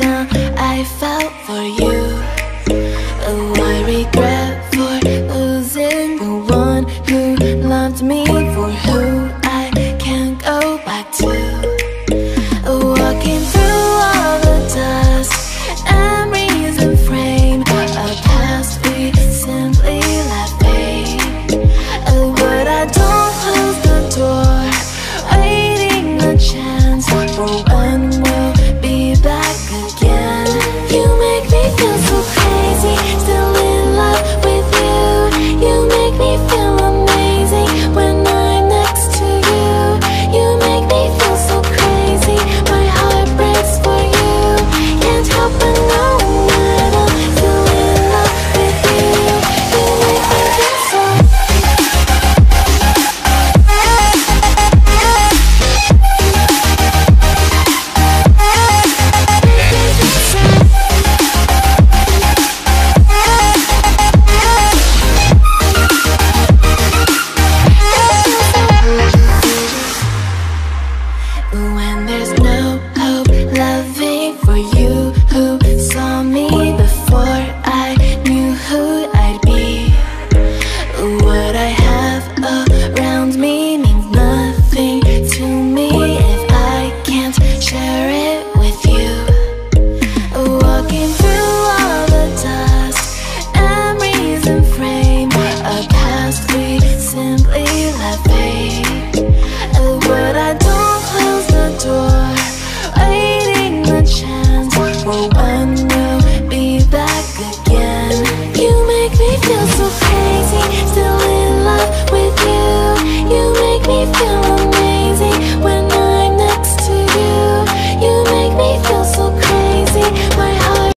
now I felt for you. Oh, I regret for losing the one who loved me, for who I can't go back to. Walking through all the dust, memories and frame, a past we simply let fade. Oh, but I don't close the door, waiting a chance for when we'll be back again. You make me feel so crazy, still in love with you. You make me feel amazing when I'm next to you. You make me feel so crazy, my heart breaks for you. Can't help but know that I'm still in love with you. You make me feel so. When there's no hope, loving for you who saw me before I knew who I'd be. What I have around me means nothing to me if I can't share it with you. Walking through all the dust, memories and frame, a past we simply let fade. But I don't close the door, waiting the chance for when we'll be back again. You make me feel so crazy, still in